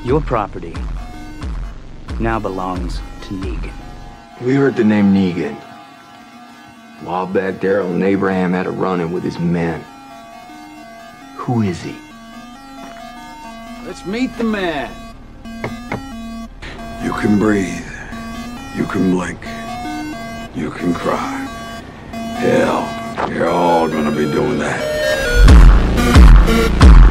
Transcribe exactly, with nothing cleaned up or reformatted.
Your property now belongs to Negan. We heard the name Negan. A while back, Daryl and Abraham had a run-in with his men. Who is he? Let's meet the man. You can breathe. You can blink. You can cry. Hell, you're all gonna be doing that.